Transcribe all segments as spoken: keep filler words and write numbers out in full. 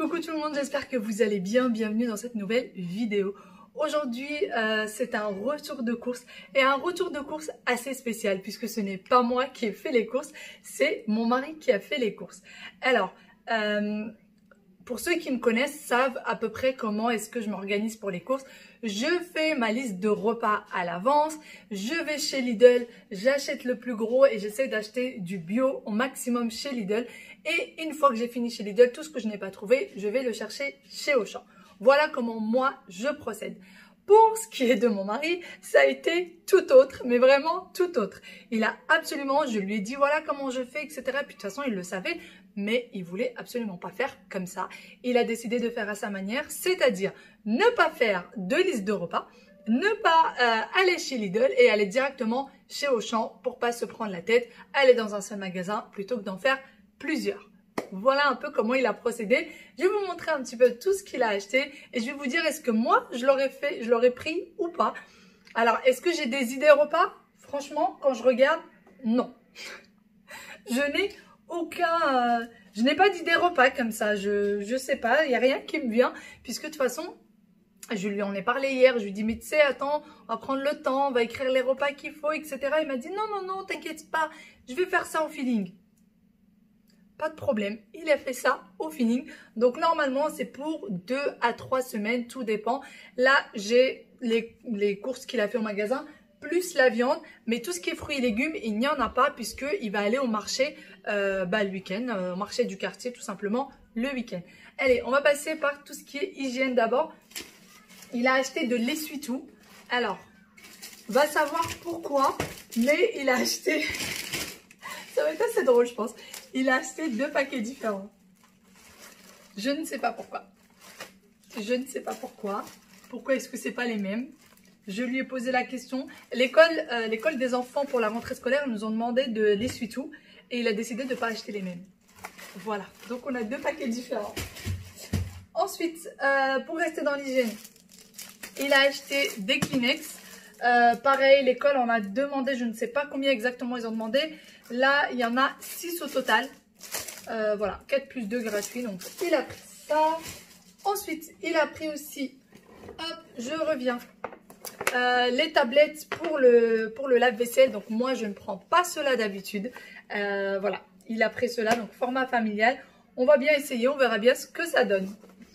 Coucou tout le monde, j'espère que vous allez bien, bienvenue dans cette nouvelle vidéo. Aujourd'hui, euh, c'est un retour de course et un retour de course assez spécial puisque ce n'est pas moi qui ai fait les courses, c'est mon mari qui a fait les courses. Alors, euh, pour ceux qui me connaissent, savent à peu près comment est-ce que je m'organise pour les courses. Je fais ma liste de repas à l'avance, je vais chez Lidl, j'achète le plus gros et j'essaie d'acheter du bio au maximum chez Lidl. Et une fois que j'ai fini chez Lidl, tout ce que je n'ai pas trouvé, je vais le chercher chez Auchan. Voilà comment moi je procède. Pour ce qui est de mon mari, ça a été tout autre, mais vraiment tout autre. Il a absolument, je lui ai dit voilà comment je fais, et cetera. Puis de toute façon, il le savait, mais il voulait absolument pas faire comme ça. Il a décidé de faire à sa manière, c'est-à-dire ne pas faire de liste de repas, ne pas euh, aller chez Lidl et aller directement chez Auchan pour pas se prendre la tête, aller dans un seul magasin plutôt que d'en faire plusieurs. Voilà un peu comment il a procédé. Je vais vous montrer un petit peu tout ce qu'il a acheté et je vais vous dire est-ce que moi je l'aurais fait, je l'aurais pris ou pas. Alors est-ce que j'ai des idées repas? Franchement, quand je regarde, non. Je n'ai aucun, euh, je n'ai pas d'idée repas comme ça. Je, je sais pas, il n'y a rien qui me vient puisque de toute façon, je lui en ai parlé hier. Je lui ai dit mais tu sais, attends, on va prendre le temps, on va écrire les repas qu'il faut, et cetera. Il m'a dit non non non, t'inquiète pas, je vais faire ça au feeling. Pas de problème, il a fait ça au feeling. Donc normalement c'est pour deux à trois semaines, tout dépend. Là j'ai les, les courses qu'il a fait au magasin, plus la viande. Mais tout ce qui est fruits et légumes, il n'y en a pas puisqu'il va aller au marché euh, bah, le week-end, euh, au marché du quartier tout simplement le week-end. Allez, on va passer par tout ce qui est hygiène d'abord. Il a acheté de l'essuie-tout. Alors, va savoir pourquoi, mais il a acheté... Ça va être assez drôle je pense. Il a acheté deux paquets différents. Je ne sais pas pourquoi. Je ne sais pas pourquoi. Pourquoi est-ce que c'est pas les mêmes? Je lui ai posé la question. L'école euh, l'école des enfants pour la rentrée scolaire nous ont demandé de l'essuie-tout et il a décidé de ne pas acheter les mêmes. Voilà. Donc on a deux paquets différents. Ensuite, euh, pour rester dans l'hygiène, il a acheté des Kleenex. Euh, pareil, l'école en a demandé, je ne sais pas combien exactement ils ont demandé. Là, il y en a six au total. Euh, voilà, quatre plus deux gratuits. Donc, il a pris ça. Ensuite, il a pris aussi, hop, je reviens, euh, les tablettes pour le, pour le lave-vaisselle. Donc, moi, je ne prends pas cela d'habitude. Euh, voilà, il a pris cela, donc format familial. On va bien essayer, on verra bien ce que ça donne.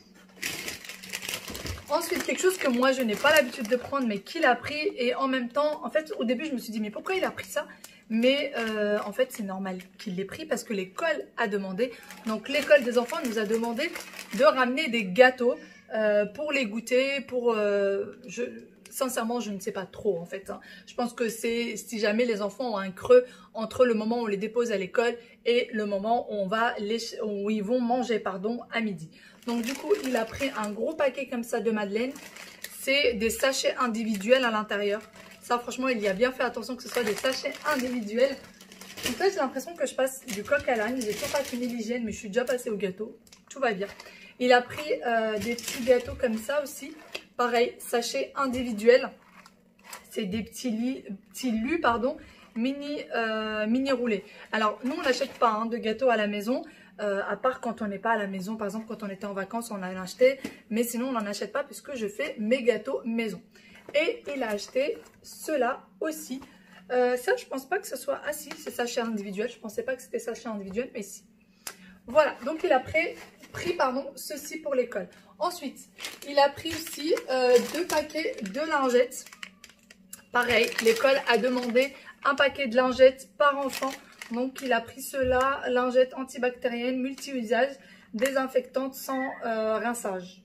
Ensuite, quelque chose que moi, je n'ai pas l'habitude de prendre, mais qu'il a pris. Et en même temps, en fait, au début, je me suis dit, mais pourquoi il a pris ça? Mais euh, en fait, c'est normal qu'il l'ait pris parce que l'école a demandé. Donc, l'école des enfants nous a demandé de ramener des gâteaux euh, pour les goûter. Pour, euh, je, sincèrement, je ne sais pas trop, en fait. Hein. Je pense que c'est si jamais les enfants ont un creux entre le moment où on les dépose à l'école et le moment où, on va les, où ils vont manger pardon, à midi. Donc, du coup, il a pris un gros paquet comme ça de madeleine. C'est des sachets individuels à l'intérieur. Ça, franchement, il y a bien fait attention que ce soit des sachets individuels. En fait, j'ai l'impression que je passe du coq à l'âne. J'ai toujours pas fini l'hygiène, mais je suis déjà passée au gâteau. Tout va bien. Il a pris euh, des petits gâteaux comme ça aussi. Pareil, sachets individuels. C'est des petits, lits, petits lus, pardon, mini, euh, mini roulés. Alors, nous, on n'achète pas hein, de gâteaux à la maison. Euh, à part quand on n'est pas à la maison. Par exemple, quand on était en vacances, on en a acheté. Mais sinon, on n'en achète pas puisque je fais mes gâteaux maison. Et il a acheté cela aussi. Euh, ça, je pense pas que ce soit... Ah si, c'est sachet individuel. Je pensais pas que c'était sachet individuel, mais si. Voilà, donc il a pris, pris pardon, ceci pour l'école. Ensuite, il a pris aussi euh, deux paquets de lingettes. Pareil, l'école a demandé un paquet de lingettes par enfant. Donc, il a pris cela, lingettes antibactériennes, multi-usage, désinfectantes sans euh, rinçage.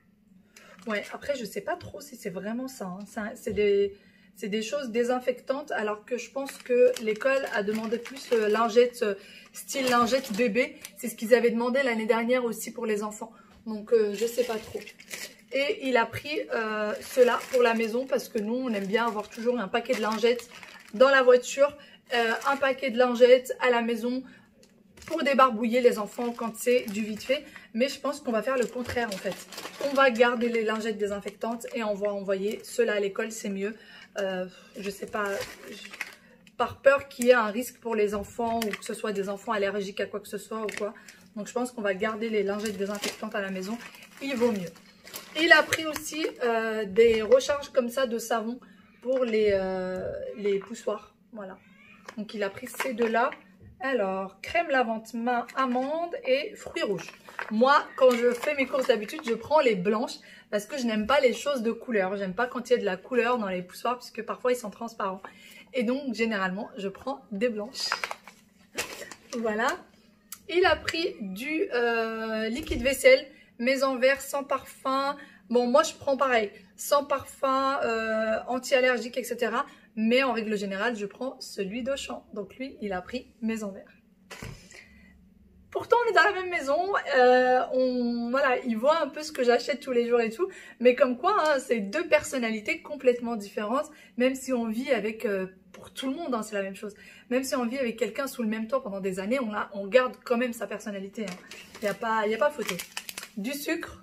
Ouais, après, je sais pas trop si c'est vraiment ça. Hein. C'est des, des choses désinfectantes, alors que je pense que l'école a demandé plus euh, lingettes, euh, style lingette bébé. C'est ce qu'ils avaient demandé l'année dernière aussi pour les enfants. Donc, euh, je sais pas trop. Et il a pris euh, cela pour la maison, parce que nous, on aime bien avoir toujours un paquet de lingettes dans la voiture. Euh, un paquet de lingettes à la maison pour débarbouiller les enfants quand c'est du vite fait. Mais je pense qu'on va faire le contraire en fait. On va garder les lingettes désinfectantes et on va envoyer ceux-là à l'école, c'est mieux. Euh, je sais pas, je, par peur qu'il y ait un risque pour les enfants ou que ce soit des enfants allergiques à quoi que ce soit ou quoi. Donc je pense qu'on va garder les lingettes désinfectantes à la maison. Il vaut mieux. Il a pris aussi euh, des recharges comme ça de savon pour les, euh, les poussoirs. Voilà. Donc il a pris ces deux-là. Alors, crème lavande main amande et fruits rouges. Moi, quand je fais mes courses d'habitude, je prends les blanches parce que je n'aime pas les choses de couleur. J'aime pas quand il y a de la couleur dans les poussoirs puisque parfois ils sont transparents. Et donc, généralement, je prends des blanches. Voilà. Il a pris du euh, liquide vaisselle, maison vert sans parfum. Bon, moi, je prends pareil, sans parfum, euh, anti-allergique, et cetera. Mais en règle générale, je prends celui d'Auchan. Donc lui, il a pris maison vert. Pourtant, on est dans la même maison. Euh, on, voilà, il voit un peu ce que j'achète tous les jours et tout. Mais comme quoi, hein, c'est deux personnalités complètement différentes. Même si on vit avec, euh, pour tout le monde, hein, c'est la même chose. Même si on vit avec quelqu'un sous le même toit pendant des années, on, a, on garde quand même sa personnalité. Il n'y a pas, il y a pas photo. Du sucre,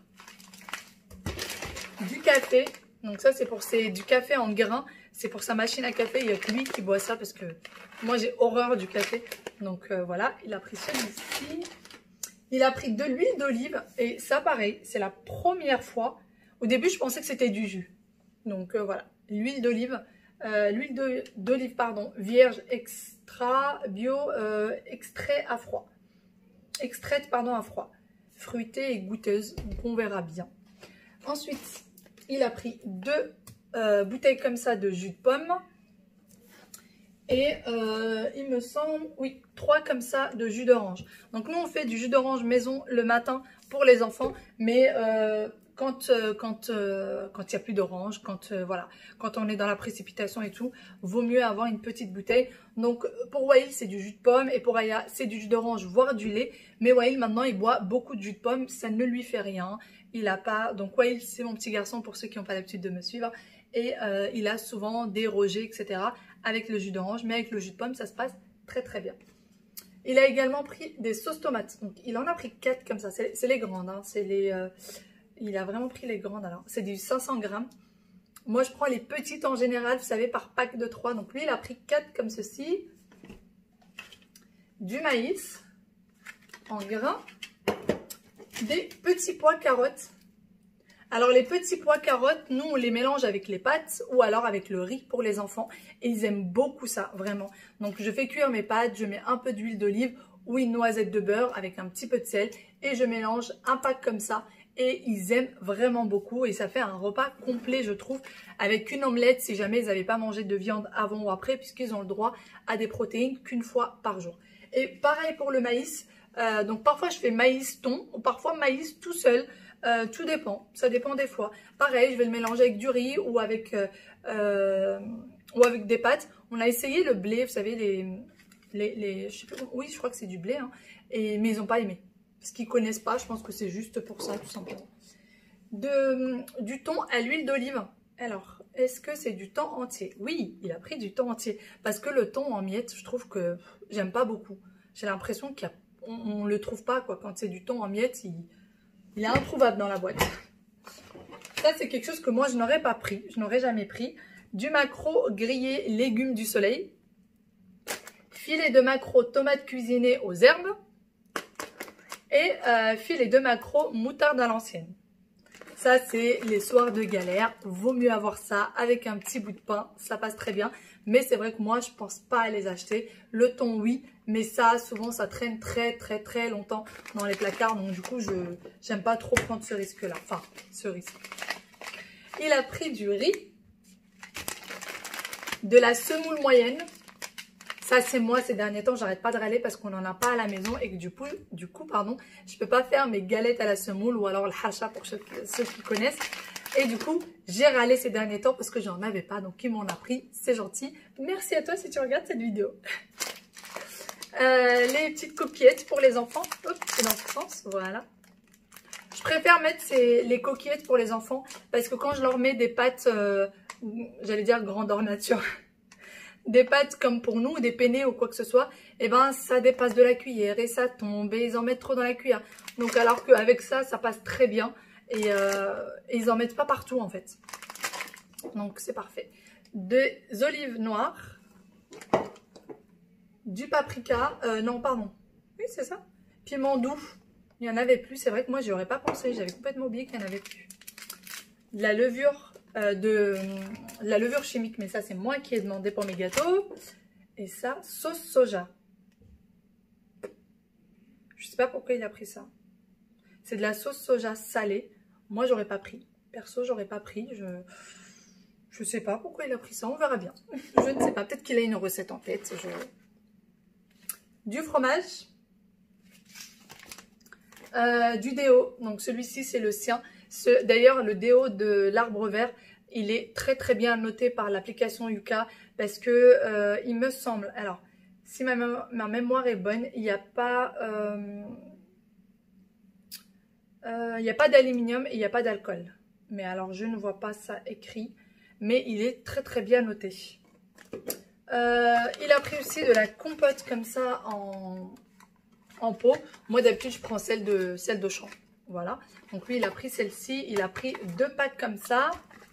du café. Donc ça, c'est pour ses, du café en grains. C'est pour sa machine à café, il n'y a que lui qui boit ça parce que moi j'ai horreur du café. Donc euh, voilà, il a pris celui-ci. Il a pris de l'huile d'olive et ça pareil, c'est la première fois. Au début je pensais que c'était du jus. Donc euh, voilà, l'huile d'olive, euh, l'huile d'olive pardon, vierge extra bio, euh, extrait à froid. Extraite pardon à froid. Fruitée et goûteuse, donc on verra bien. Ensuite, il a pris deux Euh, bouteille comme ça de jus de pomme et euh, il me semble, oui, trois comme ça de jus d'orange. Donc nous on fait du jus d'orange maison le matin pour les enfants, mais euh, quand euh, quand euh, quand il n'y a plus d'orange, quand euh, voilà, quand on est dans la précipitation et tout, vaut mieux avoir une petite bouteille. Donc pour Wael c'est du jus de pomme et pour Aya c'est du jus d'orange voire du lait, mais Wael maintenant il boit beaucoup de jus de pomme, ça ne lui fait rien. Il a pas, donc Wael c'est mon petit garçon pour ceux qui n'ont pas l'habitude de me suivre. Et euh, il a souvent des rejets, et cetera avec le jus d'orange. Mais avec le jus de pomme, ça se passe très très bien. Il a également pris des sauces tomates. Donc il en a pris quatre comme ça. C'est les grandes. Hein. Les, euh, il a vraiment pris les grandes. Alors c'est du cinq cents grammes. Moi je prends les petites en général, vous savez, par pack de trois. Donc lui il a pris quatre comme ceci. Du maïs en grains. Des petits pois carottes. Alors les petits pois carottes, nous on les mélange avec les pâtes ou alors avec le riz pour les enfants. Et ils aiment beaucoup ça, vraiment. Donc je fais cuire mes pâtes, je mets un peu d'huile d'olive ou une noisette de beurre avec un petit peu de sel. Et je mélange un pack comme ça. Et ils aiment vraiment beaucoup et ça fait un repas complet je trouve. Avec une omelette si jamais ils n'avaient pas mangé de viande avant ou après. Puisqu'ils ont le droit à des protéines qu'une fois par jour. Et pareil pour le maïs. Euh, donc parfois je fais maïs thon ou parfois maïs tout seul. Euh, tout dépend, ça dépend des fois. Pareil, je vais le mélanger avec du riz ou avec, euh, euh, ou avec des pâtes. On a essayé le blé, vous savez, les, les, les je sais plus, oui, je crois que c'est du blé, hein, et, mais ils n'ont pas aimé. Parce qu'ils ne connaissent pas, je pense que c'est juste pour ça, tout simplement. De, du thon à l'huile d'olive. Alors, est-ce que c'est du thon entier? Oui, il a pris du thon entier. Parce que le thon en miettes, je trouve que j'aime pas beaucoup. J'ai l'impression qu'on ne le trouve pas, quoi. Quand c'est du thon en miettes, il... Il est introuvable dans la boîte. Ça, c'est quelque chose que moi, je n'aurais pas pris. Je n'aurais jamais pris. Du maquereau grillé légumes du soleil. Filet de maquereau tomate cuisinée aux herbes. Et euh, filet de maquereau moutarde à l'ancienne. Ça, c'est les soirs de galère. Vaut mieux avoir ça avec un petit bout de pain. Ça passe très bien. Mais c'est vrai que moi, je ne pense pas à les acheter. Le thon, oui. Mais ça, souvent, ça traîne très, très, très longtemps dans les placards. Donc, du coup, je n'aime pas trop prendre ce risque-là. Enfin, ce risque. Il a pris du riz. De la semoule moyenne. Ça, c'est moi, ces derniers temps, j'arrête pas de râler parce qu'on n'en a pas à la maison. Et que du coup, du coup pardon, je peux pas faire mes galettes à la semoule ou alors le hacha pour ceux, ceux qui connaissent. Et du coup, j'ai râlé ces derniers temps parce que j'en avais pas. Donc, il m'en a pris. C'est gentil. Merci à toi si tu regardes cette vidéo. Euh, les petites coquillettes pour les enfants. Hop, c'est dans ce sens. Voilà. Je préfère mettre ces, les coquillettes pour les enfants parce que quand je leur mets des pâtes, euh, j'allais dire grandeur nature, des pâtes comme pour nous, des penne ou quoi que ce soit, et eh ben ça dépasse de la cuillère et ça tombe et ils en mettent trop dans la cuillère. Donc alors qu'avec ça, ça passe très bien et, euh, et ils en mettent pas partout en fait. Donc c'est parfait. Des olives noires. Du paprika, euh, non pardon, oui c'est ça, Piment doux, il n'y en avait plus. C'est vrai que moi, j'y aurais pas pensé. J'avais complètement oublié qu'il n'y en avait plus. De la levure, euh, de, de la levure chimique, mais ça, c'est moi qui ai demandé pour mes gâteaux. Et ça, sauce soja. Je sais pas pourquoi il a pris ça. C'est de la sauce soja salée. Moi, j'aurais pas pris. Perso, j'aurais pas pris. Je je sais pas pourquoi il a pris ça. On verra bien. Je ne sais pas. Peut-être qu'il a une recette en tête. Je... Du fromage. Euh, du déo. Donc, celui-ci, c'est le sien. Ce... D'ailleurs, le déo de l'arbre vert, il est très, très bien noté par l'application Yuka. Parce que, euh, il me semble... Alors, si ma, ma mémoire est bonne, il n'y a pas... Euh... Il n'y a pas d'aluminium et il n'y a pas d'alcool. Mais alors, je ne vois pas ça écrit. Mais il est très très bien noté. Euh, il a pris aussi de la compote comme ça en, en pot. Moi, d'habitude, je prends celle de celle d'Auchan. Voilà. Donc, lui, il a pris celle-ci. Il a pris deux packs comme ça.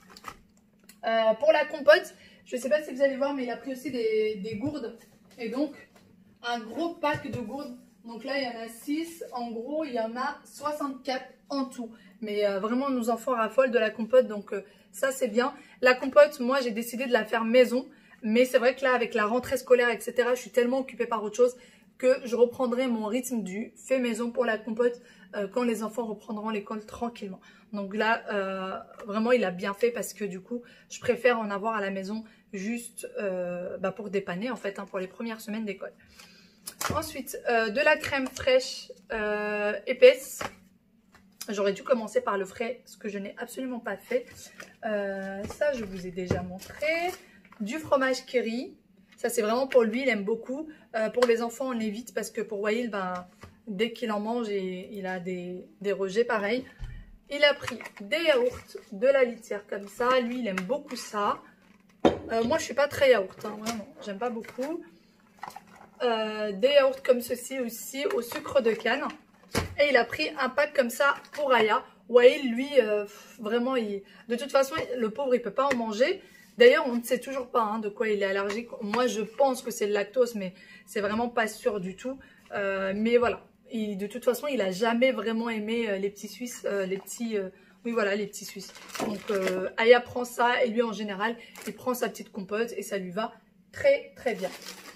Euh, pour la compote, je ne sais pas si vous allez voir, mais il a pris aussi des, des gourdes. Et donc, un gros pack de gourdes. Donc là, il y en a six. En gros, il y en a soixante-quatre en tout. Mais euh, vraiment, nos enfants raffolent de la compote. Donc euh, ça, c'est bien. La compote, moi, j'ai décidé de la faire maison. Mais c'est vrai que là, avec la rentrée scolaire, et cetera, je suis tellement occupée par autre chose que je reprendrai mon rythme du fait maison pour la compote euh, quand les enfants reprendront l'école tranquillement. Donc là, euh, vraiment, il a bien fait parce que du coup, je préfère en avoir à la maison juste euh, bah, pour dépanner, en fait, hein, pour les premières semaines d'école. Ensuite, euh, de la crème fraîche euh, épaisse. J'aurais dû commencer par le frais, ce que je n'ai absolument pas fait. Euh, ça, je vous ai déjà montré. Du fromage Kerry. Ça, c'est vraiment pour lui, il aime beaucoup. Euh, pour les enfants, on évite parce que pour Wael, ben, dès qu'il en mange, il, il a des, des rejets pareils. Il a pris des yaourts, de la litière comme ça. Lui, il aime beaucoup ça. Euh, moi, je ne suis pas très yaourt, hein, vraiment. J'aime pas beaucoup. Euh, des yaourts comme ceci aussi au sucre de canne. Et il a pris un pack comme ça pour Aya. Wael, lui, euh, vraiment, il... de toute façon, le pauvre, il ne peut pas en manger. D'ailleurs, on ne sait toujours pas hein, de quoi il est allergique. Moi, je pense que c'est le lactose, mais c'est vraiment pas sûr du tout. Euh, mais voilà, il, de toute façon, il n'a jamais vraiment aimé euh, les petits Suisses, euh, les petits... Euh, oui, voilà, les petits Suisses. Donc, euh, Aya prend ça et lui, en général, il prend sa petite compote et ça lui va très, très bien.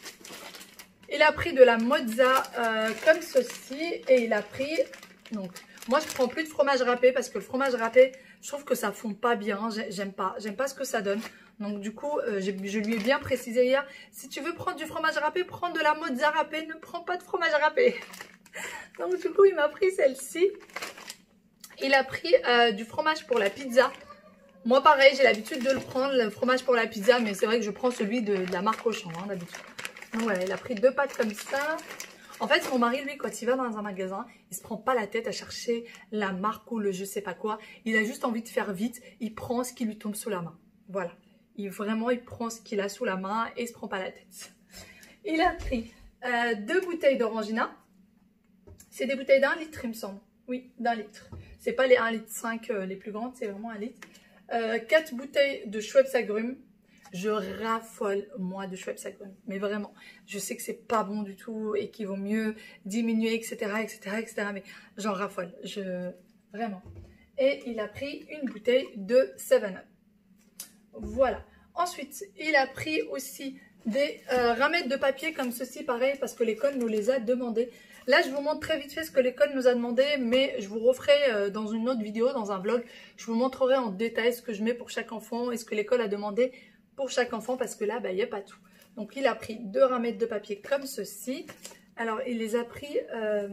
Il a pris de la mozza euh, comme ceci et il a pris... Donc, moi, je prends plus de fromage râpé parce que le fromage râpé, je trouve que ça fond pas bien. J'aime pas. J'aime pas ce que ça donne. Donc, du coup, euh, je lui ai bien précisé hier, si tu veux prendre du fromage râpé, prends de la mozza râpée. Ne prends pas de fromage râpé. Donc, du coup, il m'a pris celle-ci. Il a pris euh, du fromage pour la pizza. Moi, pareil, j'ai l'habitude de le prendre, le fromage pour la pizza. Mais c'est vrai que je prends celui de, de la marque Auchan, hein, d'habitude. Donc voilà, il a pris deux pâtes comme ça. En fait, mon mari, lui, quand il va dans un magasin, il se prend pas la tête à chercher la marque ou le je sais pas quoi. Il a juste envie de faire vite. Il prend ce qui lui tombe sous la main. Voilà. Il, vraiment, il prend ce qu'il a sous la main et il se prend pas la tête. Il a pris euh, deux bouteilles d'Orangina. C'est des bouteilles d'un litre, il me semble. Oui, d'un litre. C'est pas les un litre cinq euh, les plus grandes, c'est vraiment un litre. Euh, quatre bouteilles de Schweppes agrumes. Je raffole, moi, de Schweppes agrumes. Mais vraiment, je sais que c'est pas bon du tout et qu'il vaut mieux diminuer, et cetera, et cetera, et cetera. Mais j'en raffole. Je... Vraiment. Et il a pris une bouteille de seven up. Voilà. Ensuite, il a pris aussi des euh, ramettes de papier comme ceci, pareil, parce que l'école nous les a demandées. Là, je vous montre très vite fait ce que l'école nous a demandé, mais je vous referai euh, dans une autre vidéo, dans un vlog. Je vous montrerai en détail ce que je mets pour chaque enfant et ce que l'école a demandé pour chaque enfant, parce que là, bah, il n'y a pas tout. Donc, il a pris deux ramettes de papier comme ceci. Alors, il les a pris euh,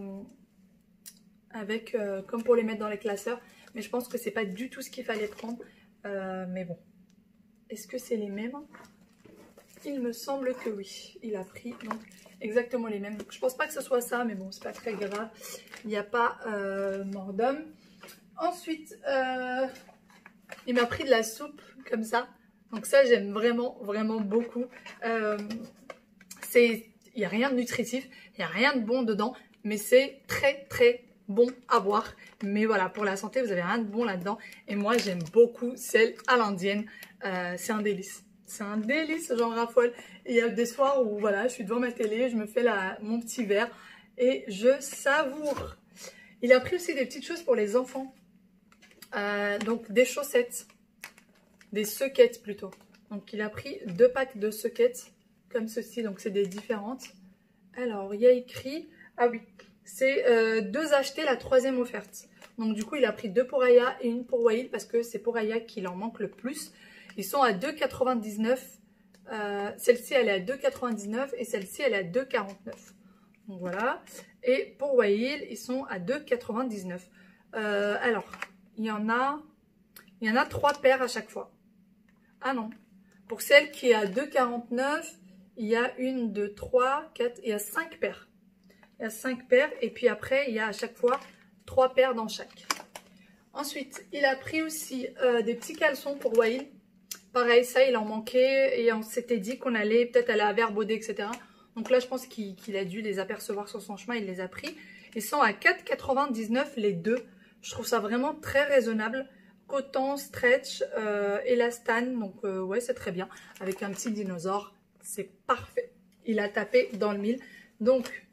avec, euh, comme pour les mettre dans les classeurs, mais je pense que c'est pas du tout ce qu'il fallait prendre. Euh, mais bon, est-ce que c'est les mêmes? Il me semble que oui. Il a pris donc exactement les mêmes. Donc, je pense pas que ce soit ça, mais bon, c'est pas très grave. Il n'y a pas euh, mort d'homme. Ensuite, euh, il m'a pris de la soupe comme ça. Donc ça, j'aime vraiment, vraiment beaucoup. Euh, c'est, il n'y a rien de nutritif, il n'y a rien de bon dedans, mais c'est très, très bon à boire. Mais voilà, pour la santé, vous n'avez rien de bon là-dedans. Et moi, j'aime beaucoup celle à l'indienne. Euh, c'est un délice. C'est un délice, j'en raffole. Et il y a des soirs où voilà, je suis devant ma télé, je me fais la, mon petit verre et je savoure. Il a pris aussi des petites choses pour les enfants. Euh, donc des chaussettes, des sockets plutôt. Donc il a pris deux packs de sockets comme ceci, donc c'est des différentes. Alors il y a écrit, ah oui, c'est euh, deux achetés, la troisième offerte. Donc du coup il a pris deux pour Aya et une pour Wael parce que c'est pour Aya qu'il en manque le plus. Ils sont à deux quatre-vingt-dix-neuf, euh, celle-ci elle est à deux quatre-vingt-dix-neuf et celle-ci elle est à deux quarante-neuf. Donc voilà, et pour Wael ils sont à deux quatre-vingt-dix-neuf. Euh, alors... Il y en a, il y en a trois paires à chaque fois. Ah non. Pour celle qui est à deux quarante-neuf, il y a une, deux, trois, quatre, il y a cinq paires. Il y a cinq paires et puis après, il y a à chaque fois trois paires dans chaque. Ensuite, il a pris aussi euh, des petits caleçons pour Wael. Pareil, ça, il en manquait et on s'était dit qu'on allait peut-être aller à Verbaudet, et cetera. Donc là, je pense qu'il qu'il a dû les apercevoir sur son chemin, il les a pris. Ils sont à quatre quatre-vingt-dix-neuf les deux. Je trouve ça vraiment très raisonnable. Coton, stretch, euh, élastane. Donc euh, ouais, c'est très bien. Avec un petit dinosaure, c'est parfait. Il a tapé dans le mille. Donc,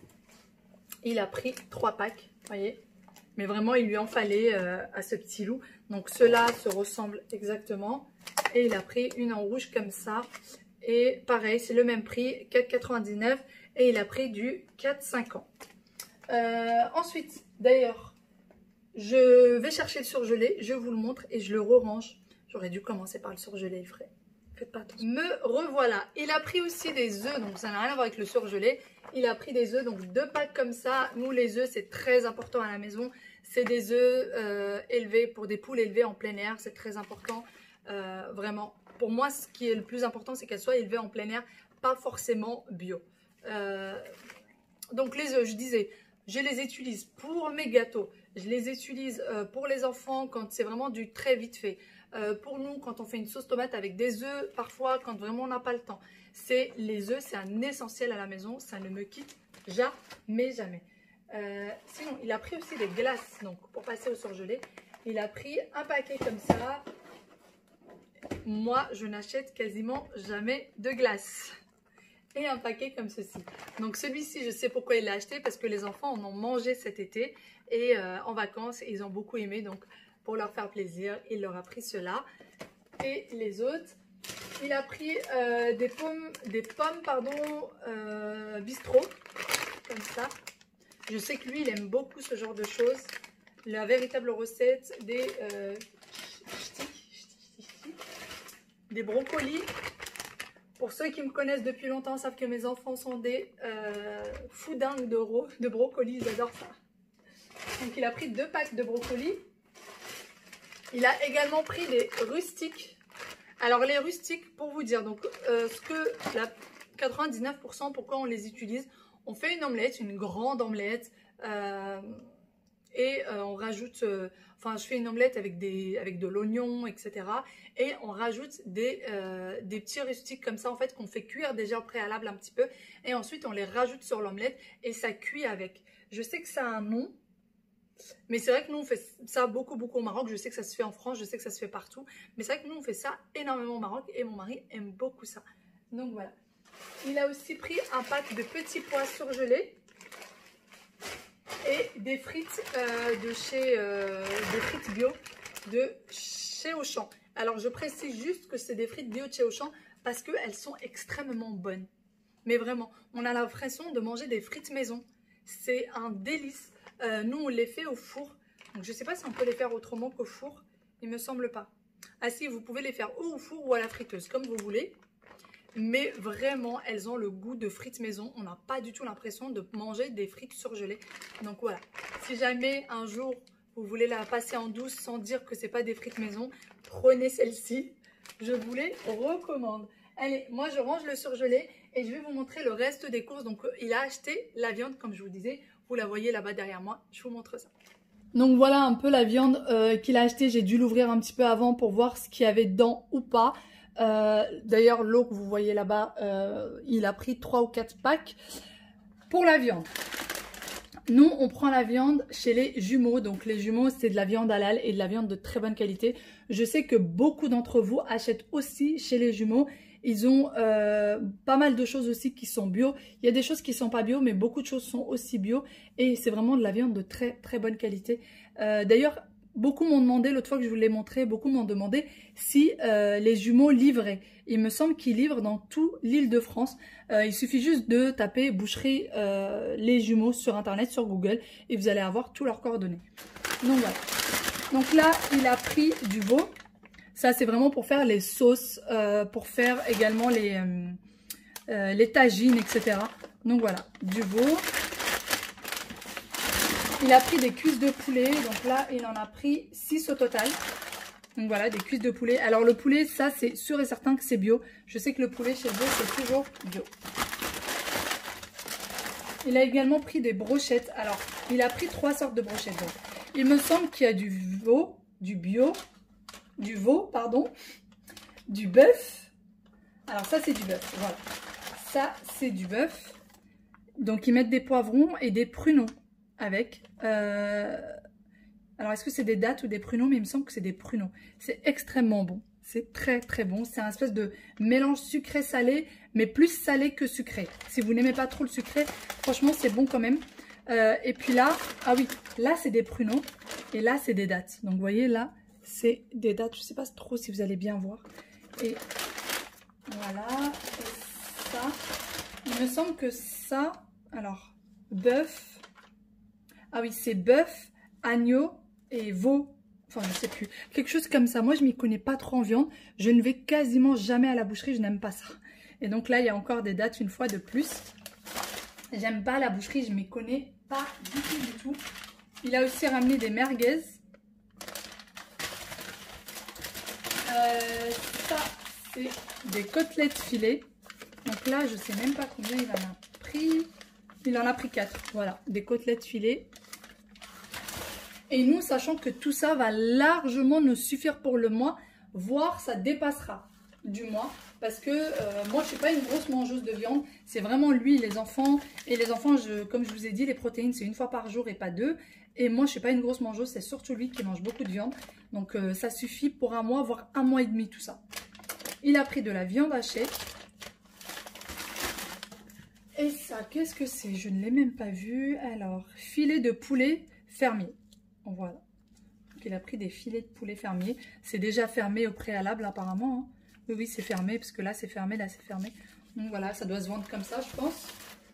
il a pris trois packs, voyez. Mais vraiment, il lui en fallait euh, à ce petit loup. Donc ceux-là se ressemblent exactement. Et il a pris une en rouge comme ça. Et pareil, c'est le même prix, quatre quatre-vingt-dix-neuf. Et il a pris du quatre cinquante. Euh, ensuite, d'ailleurs... Je vais chercher le surgelé, je vous le montre et je le re-range. J'aurais dû commencer par le surgelé, frère. Faites pas attention. Me revoilà. Il a pris aussi des œufs, donc ça n'a rien à voir avec le surgelé. Il a pris des œufs, donc deux packs comme ça. Nous, les œufs, c'est très important à la maison. C'est des œufs euh, élevés pour des poules élevées en plein air. C'est très important, euh, vraiment. Pour moi, ce qui est le plus important, c'est qu'elles soient élevées en plein air, pas forcément bio. Euh, donc les œufs, je disais, je les utilise pour mes gâteaux. Je les utilise euh, pour les enfants quand c'est vraiment du très vite fait. Euh, pour nous, quand on fait une sauce tomate avec des œufs, parfois quand vraiment on n'a pas le temps. C'est les œufs, c'est un essentiel à la maison. Ça ne me quitte jamais, jamais. Euh, sinon, il a pris aussi des glaces. Donc, pour passer au surgelé, il a pris un paquet comme ça. Moi, je n'achète quasiment jamais de glace. Et un paquet comme ceci. Donc celui-ci, je sais pourquoi il l'a acheté, parce que les enfants en ont mangé cet été et euh, en vacances, ils ont beaucoup aimé. Donc pour leur faire plaisir, il leur a pris cela. Et les autres, il a pris euh, des pommes, des pommes pardon, euh, bistrot, comme ça. Je sais que lui, il aime beaucoup ce genre de choses. La véritable recette des euh, des brocolis. Pour ceux qui me connaissent depuis longtemps, savent que mes enfants sont des euh, fous dingues de, de brocolis. Ils adorent ça. Donc, il a pris deux packs de brocolis. Il a également pris des rustiques. Alors, les rustiques, pour vous dire, donc, euh, ce que la quatre-vingt-dix-neuf pour cent, pourquoi on les utilise, on fait une omelette, une grande omelette. Euh, et euh, on rajoute, euh, enfin je fais une omelette avec, des, avec de l'oignon, et cetera. Et on rajoute des, euh, des petits rustiques comme ça en fait qu'on fait cuire déjà au préalable un petit peu. Et ensuite on les rajoute sur l'omelette et ça cuit avec. Je sais que ça a un nom, mais c'est vrai que nous on fait ça beaucoup beaucoup au Maroc. Je sais que ça se fait en France, je sais que ça se fait partout. Mais c'est vrai que nous on fait ça énormément au Maroc et mon mari aime beaucoup ça. Donc voilà. Il a aussi pris un pack de petits pois surgelés. Et des frites euh, de chez euh, des frites bio de chez Auchan. Alors je précise juste que c'est des frites bio de chez Auchan parce qu'elles sont extrêmement bonnes. Mais vraiment, on a l'impression de manger des frites maison. C'est un délice. Euh, nous on les fait au four. Donc je ne sais pas si on peut les faire autrement qu'au four. Il me semble pas. Ah si, vous pouvez les faire ou au four ou à la friteuse, comme vous voulez. Mais vraiment, elles ont le goût de frites maison. On n'a pas du tout l'impression de manger des frites surgelées. Donc voilà, si jamais un jour vous voulez la passer en douce sans dire que c'est pas des frites maison, prenez celle-ci. Je vous les recommande. Allez, moi je range le surgelé et je vais vous montrer le reste des courses. Donc il a acheté la viande, comme je vous disais. Vous la voyez là-bas derrière moi. Je vous montre ça. Donc voilà un peu la viande euh, qu'il a acheté. J'ai dû l'ouvrir un petit peu avant pour voir ce qu'il y avait dedans ou pas. Euh, D'ailleurs, l'eau que vous voyez là-bas, euh, il a pris trois ou quatre packs. Pour la viande, nous, on prend la viande chez les jumeaux. Donc, les jumeaux, c'est de la viande halal et de la viande de très bonne qualité. Je sais que beaucoup d'entre vous achètent aussi chez les jumeaux. Ils ont euh, pas mal de choses aussi qui sont bio. Il y a des choses qui sont pas bio, mais beaucoup de choses sont aussi bio. Et c'est vraiment de la viande de très très bonne qualité. Euh, D'ailleurs, beaucoup m'ont demandé, l'autre fois que je vous l'ai montré, beaucoup m'ont demandé si euh, les jumeaux livraient. Il me semble qu'ils livrent dans toute l'Île-de-France. Euh, il suffit juste de taper boucherie euh, les jumeaux sur internet, sur Google, et vous allez avoir tous leurs coordonnées. Donc voilà. Donc là, il a pris du veau. Ça, c'est vraiment pour faire les sauces, euh, pour faire également les, euh, euh, les tagines, et cetera. Donc voilà, du veau. Il a pris des cuisses de poulet. Donc là, il en a pris six au total. Donc voilà, des cuisses de poulet. Alors le poulet, ça, c'est sûr et certain que c'est bio. Je sais que le poulet chez eux, c'est toujours bio. Il a également pris des brochettes. Alors, il a pris trois sortes de brochettes. Donc, il me semble qu'il y a du veau, du bio... du veau, pardon, du bœuf. Alors ça, c'est du bœuf, voilà. Ça, c'est du bœuf. Donc, ils mettent des poivrons et des pruneaux avec. Euh... Alors, est-ce que c'est des dattes ou des pruneaux? Mais il me semble que c'est des pruneaux. C'est extrêmement bon. C'est très, très bon. C'est un espèce de mélange sucré-salé, mais plus salé que sucré. Si vous n'aimez pas trop le sucré, franchement, c'est bon quand même. Euh, et puis là, ah oui, là, c'est des pruneaux. Et là, c'est des dattes. Donc, vous voyez, là, c'est des dattes, je ne sais pas trop si vous allez bien voir. Et voilà, et ça, il me semble que ça, alors, bœuf, ah oui, c'est bœuf, agneau et veau, enfin je sais plus, quelque chose comme ça. Moi, je m'y connais pas trop en viande, je ne vais quasiment jamais à la boucherie, je n'aime pas ça. Et donc là, il y a encore des dattes une fois de plus. J'aime pas la boucherie, je m'y connais pas du tout, du tout. Il a aussi ramené des merguez. Euh, ça, c'est des côtelettes filées. Donc là, je sais même pas combien il en a pris. Il en a pris quatre. Voilà, des côtelettes filées. Et nous, sachant que tout ça va largement nous suffire pour le mois, voire ça dépassera du mois. Parce que euh, moi, je suis pas une grosse mangeuse de viande. C'est vraiment lui, les enfants. Et les enfants, je, comme je vous ai dit, les protéines, c'est une fois par jour et pas deux. Et moi, je suis pas une grosse mangeuse. C'est surtout lui qui mange beaucoup de viande. Donc, euh, ça suffit pour un mois, voire un mois et demi, tout ça. Il a pris de la viande hachée. Et ça, qu'est-ce que c'est? Je ne l'ai même pas vu. Alors, filet de poulet fermier. Voilà. Donc, il a pris des filets de poulet fermier. C'est déjà fermé au préalable, apparemment. Hein. Oui, oui, c'est fermé, parce que là, c'est fermé, là, c'est fermé. Donc, voilà, ça doit se vendre comme ça, je pense.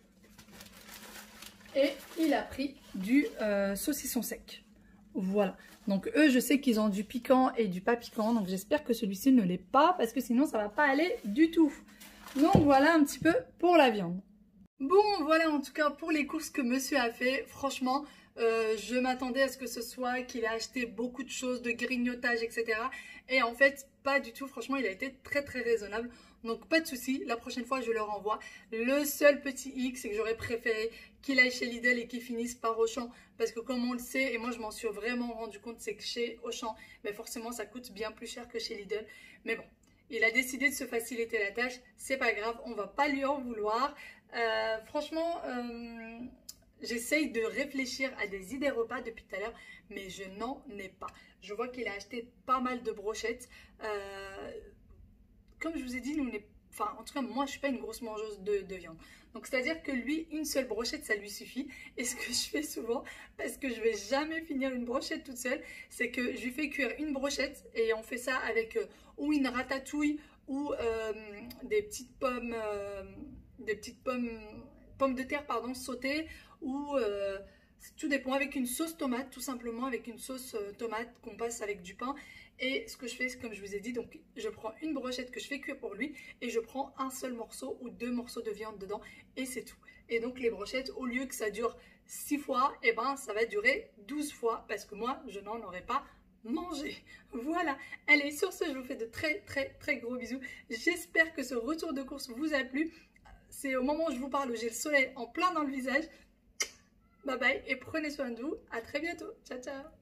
Et il a pris du euh, saucisson sec. Voilà. Donc, eux, je sais qu'ils ont du piquant et du pas piquant. Donc, j'espère que celui-ci ne l'est pas, parce que sinon, ça ne va pas aller du tout. Donc, voilà un petit peu pour la viande. Bon, voilà en tout cas pour les courses que monsieur a fait. Franchement, euh, je m'attendais à ce que ce soit qu'il a acheté beaucoup de choses, de grignotage, et cetera. Et en fait, pas du tout. Franchement, il a été très très raisonnable. Donc, pas de souci. La prochaine fois, je le renvoie. Le seul petit hic, c'est que j'aurais préféré qu'il aille chez Lidl et qu'il finisse par Auchan. Parce que comme on le sait, et moi je m'en suis vraiment rendu compte, c'est que chez Auchan, mais forcément, ça coûte bien plus cher que chez Lidl. Mais bon. Il a décidé de se faciliter la tâche, c'est pas grave, on va pas lui en vouloir. Euh, franchement, euh, j'essaye de réfléchir à des idées repas depuis tout à l'heure, mais je n'en ai pas. Je vois qu'il a acheté pas mal de brochettes. Euh, comme je vous ai dit, nous, on est, enfin, en tout cas, moi, je suis pas une grosse mangeuse de, de viande. Donc, c'est-à-dire que lui, une seule brochette, ça lui suffit. Et ce que je fais souvent, parce que je vais jamais finir une brochette toute seule, c'est que je lui fais cuire une brochette et on fait ça avec euh, ou une ratatouille ou euh, des petites pommes, euh, des petites pommes, pommes de terre, pardon, sautées ou euh, tout dépend, avec une sauce tomate, tout simplement, avec une sauce euh, tomate qu'on passe avec du pain. Et ce que je fais, c'est comme je vous ai dit, donc je prends une brochette que je fais cuire pour lui et je prends un seul morceau ou deux morceaux de viande dedans et c'est tout. Et donc les brochettes, au lieu que ça dure six fois, et eh ben ça va durer douze fois parce que moi, je n'en aurais pas mangé. Voilà. Allez, sur ce, je vous fais de très très très gros bisous. J'espère que ce retour de course vous a plu. C'est au moment où je vous parle où j'ai le soleil en plein dans le visage. Bye bye et prenez soin de vous. À très bientôt. Ciao, ciao.